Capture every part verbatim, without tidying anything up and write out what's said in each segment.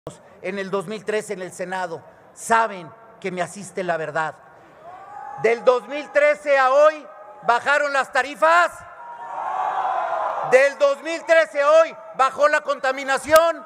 en el dos mil trece en el Senado, saben que me asiste la verdad. Del dos mil trece a hoy, ¿bajaron las tarifas? Del dos mil trece a hoy, ¿bajó la contaminación?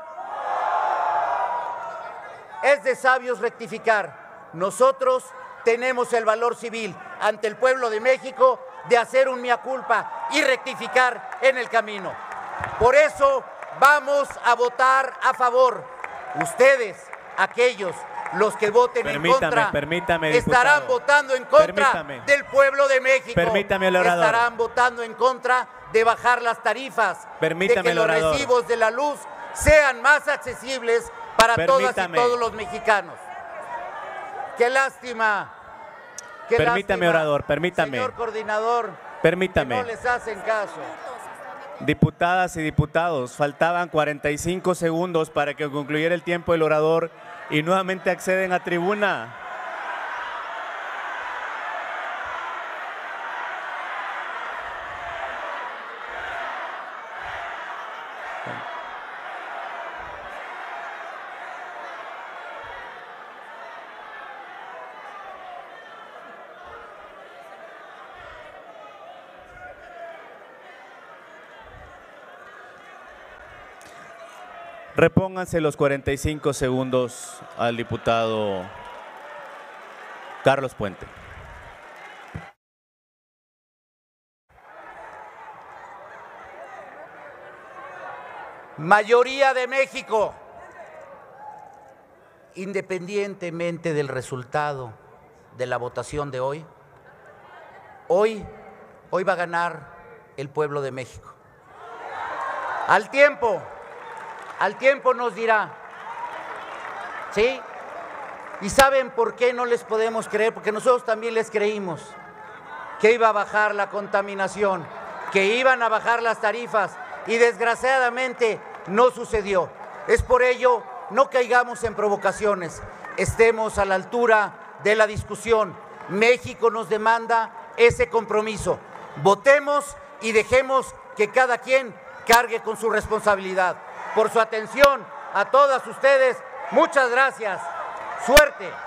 Es de sabios rectificar. Nosotros tenemos el valor civil ante el pueblo de México de hacer un mea culpa y rectificar en el camino. Por eso vamos a votar a favor. Ustedes, aquellos, los que voten permítame, en contra, permítame, estarán diputado. votando en contra Permítame. del pueblo de México. Permítame, el orador. Estarán votando en contra de bajar las tarifas, Permítame, de que el los orador. recibos de la luz sean más accesibles para todas y Permítame. todos los mexicanos. ¡Qué lástima! Qué Permítame, lástima, orador, permítame. Señor coordinador, Permítame. que no les hacen caso. Diputadas y diputados, faltaban cuarenta y cinco segundos para que concluyera el tiempo del orador y nuevamente acceden a tribuna. Repónganse los cuarenta y cinco segundos al diputado Carlos Puente. Mayoría de México, independientemente del resultado de la votación de hoy, hoy, hoy va a ganar el pueblo de México. Al tiempo, al tiempo nos dirá, ¿sí? ¿Y saben por qué no les podemos creer? Porque nosotros también les creímos que iba a bajar la contaminación, que iban a bajar las tarifas y desgraciadamente no sucedió. Es por ello, no caigamos en provocaciones, estemos a la altura de la discusión. México nos demanda ese compromiso. Votemos y dejemos que cada quien cargue con su responsabilidad. Por su atención a todas ustedes, muchas gracias. Suerte.